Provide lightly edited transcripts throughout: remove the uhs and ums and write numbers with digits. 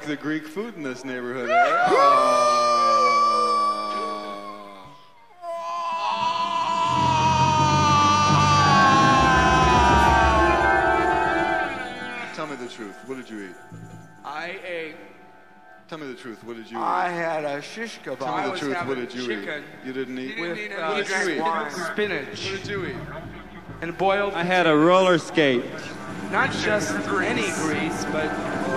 the Greek food in this neighborhood. Tell me the truth. What did you eat? I ate. Tell me the truth. What did you eat? I had a shish kebab. Tell me the truth. What having did you chicken eat? You didn't eat? with what did you eat? spinach. What did you eat? And boiled. I had a roller skate. Not just any grease, but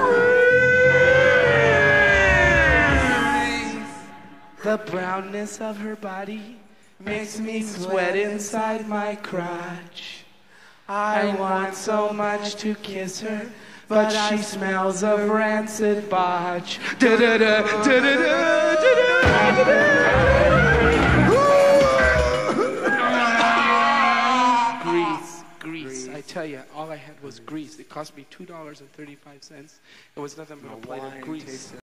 the brownness of her body makes me sweat inside my crotch. I want so much to kiss her, but she smells of rancid botch. Da-da-da, da-da-da, da-da-da. Grease. I tell you, all I had was grease. It cost me $2.35. It was nothing but a plate of grease.